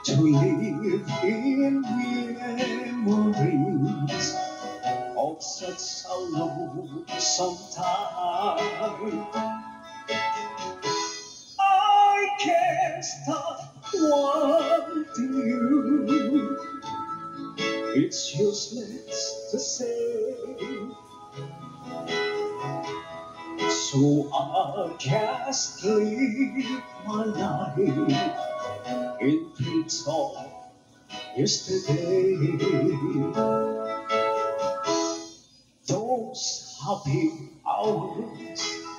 to live in memories of such a lonesome time. I can't stop wanting you. It's useless to say, so I just live my life in dreams of yesterday. Those happy hours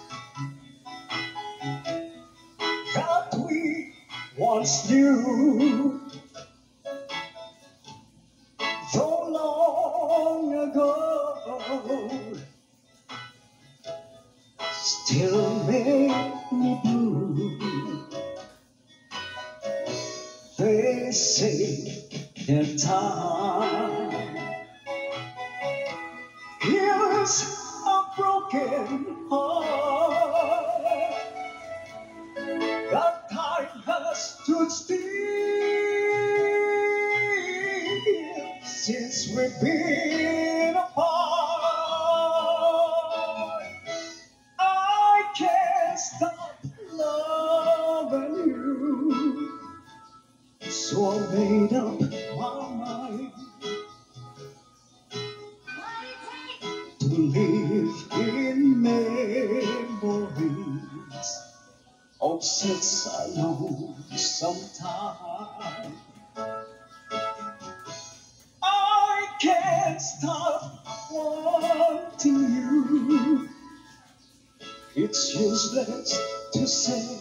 that we once knew, so long ago, still make me blue. They say that time heals a broken heart. That time has stood still since we've been apart. I can't stop loving you, so I made up my mind to live in memories of such a lonesome time. I can't stop wanting you. It's useless to say,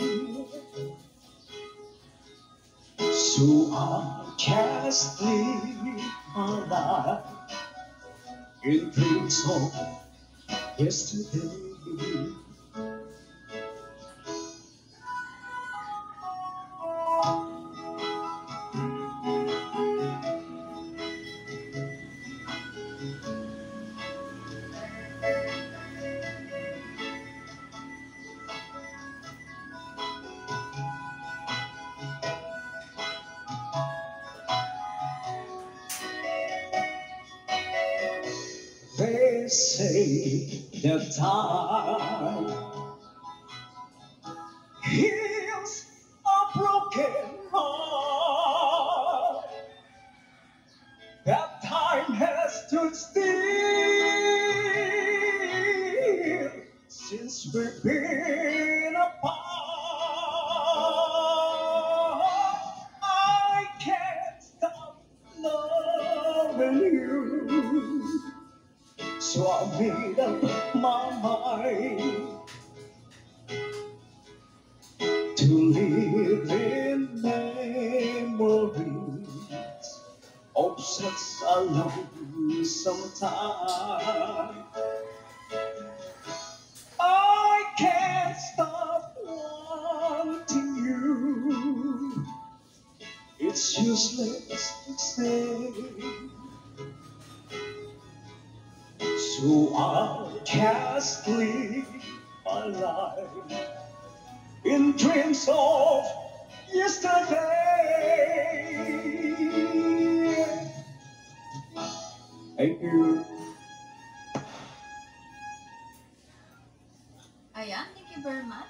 so I just live my life in dreams of yesterday. They say that time heals a broken heart. That time has stood still since we've been apart. I can't stop loving you, so I made up my mind to live in memories of such a lonesome time. I can't stop wanting you. It's useless to say, so I'll just live my life in dreams of yesterday. Thank you. Ayan, thank you very much.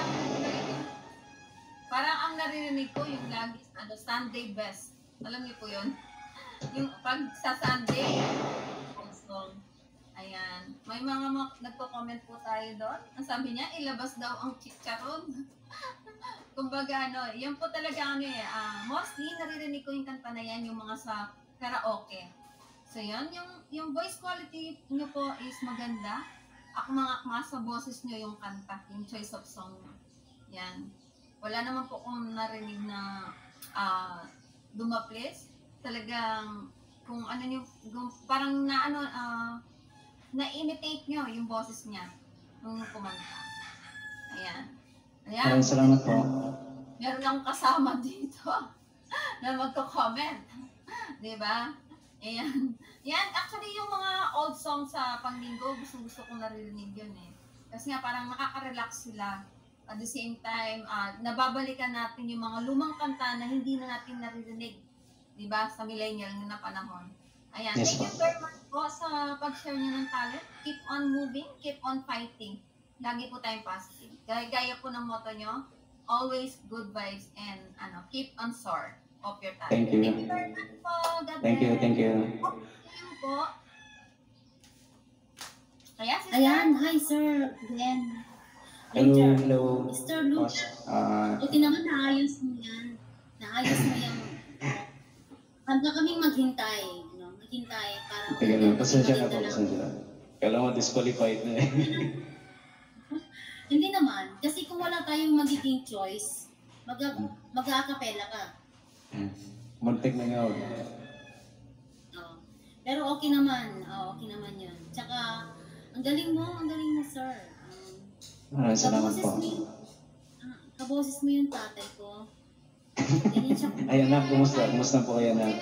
Parang ang naririnig ko yung lagi, Sunday best. Alam niyo po yun? Yung pag sa Sunday, song. Ayan. May mga nagko-comment po tayo doon. Ang sabi niya, ilabas daw ang chicharon. Kumbaga, yan po talaga mostly naririnig ko yung kanta na yan, yung mga sa karaoke. So yan, yung voice quality niyo po is maganda. Akma sa boses niyo yung kanta, yung choice of song. Yan. Wala naman po kung narinig na dumaples. Talagang kung ano niyo, parang na-imitate niyo yung boses niya nung kumanta. Ayan. Ayan. Salamat po. Meron akong kasama dito na magko-comment. Diba? Ayan. Yan, actually yung mga old songs sa panglinggo, gusto kong naririnig yun eh. Kasi nga parang nakaka-relax sila. At the same time, nababalikan natin yung mga lumang kanta na hindi na natin naririnig. Diba? Sa millennial na panahon. Ayan. Yes, Thank you very much po sa pag-share niyo ng talent. Keep on moving, keep on fighting. Lagi po tayong positive. Gaya po ng motto nyo, always good vibes and keep on soar of your talent. Thank you. Thank you very much po. God Thank you, bless. thank you. Thank you po. Kaya, sister? Ayan, hi sir Glenn. Hello, Richard. hello. Mr. Luke. Ah, Buti naman naayos mo yan. Naayos mo yan. Handa kaming maghintay. Maghintay para Sige na, pasensya na po, pasensya na. Kala mo disqualified na eh. Hindi naman. Kasi kung wala tayong magiging choice, mag-a-acapella ka. Muntik na nga. Oo. Pero okay naman. Okay naman yun. Tsaka, ang galing mo, sir. Salamat po. Kaboses mo yung tatay ko. Ganyan siya. Ayan na, kumusta? Kumusta po kayo na?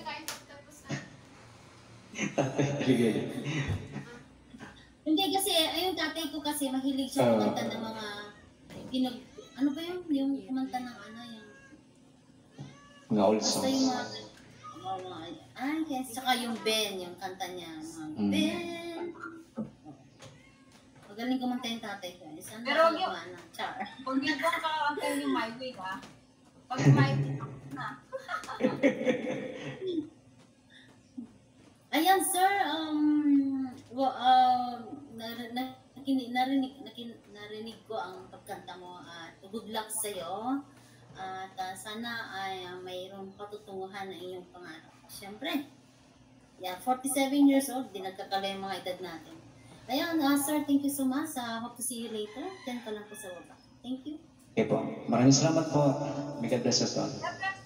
Tatay, taligay. Hindi kasi, yung tatay ko kasi mahilig siya kumanta ng mga ano ba yung kumanta ng yung Mga old basta songs. yung mga yes, saka yung Ben, yung kanta niya, Ben. Magaling kumanta yung tatay ko. Saan Pero ba yung- ano, char. Kung hindi ko kakakantay yung my way, ha? Pag my way, na. Ayan, sir, narinig ko ang pagkanta mo at good luck sa'yo. At sana ay mayroong patutunguhan ng iyong pangarap. Siyempre, 47 years old, di nagkakala yung mga edad natin. Ayan, sir, thank you so much. Hope to see you later. Diyan ka lang po sa baba. Thank you. Okay po. Maraming salamat po. May God bless us all. God bless